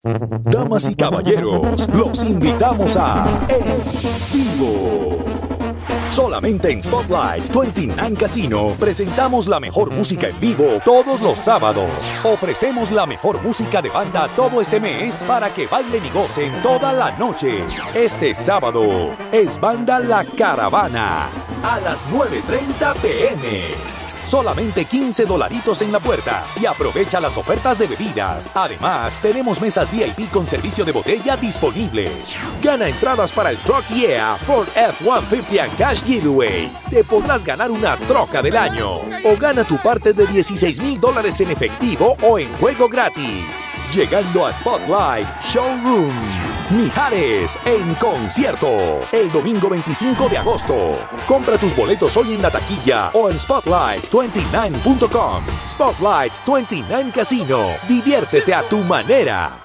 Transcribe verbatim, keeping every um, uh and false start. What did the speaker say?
Damas y caballeros, los invitamos a En Vivo. Solamente en Spotlight veintinueve Casino presentamos la mejor música en vivo todos los sábados. Ofrecemos la mejor música de banda todo este mes para que bailen y gocen toda la noche. Este sábado es Banda La Caravana a las nueve treinta p m Solamente quince dolaritos en la puerta y aprovecha las ofertas de bebidas. Además, tenemos mesas V I P con servicio de botella disponible. Gana entradas para el Truck Yeah Ford F ciento cincuenta and Cash Giveaway. Te podrás ganar una troca del año. O gana tu parte de dieciséis mil dólares en efectivo o en juego gratis. Llegando a Spotlight Showroom. Mijares en concierto, el domingo veinticinco de agosto. Compra tus boletos hoy en la taquilla o en spotlight veintinueve punto com. Spotlight veintinueve Casino. Diviértete a tu manera.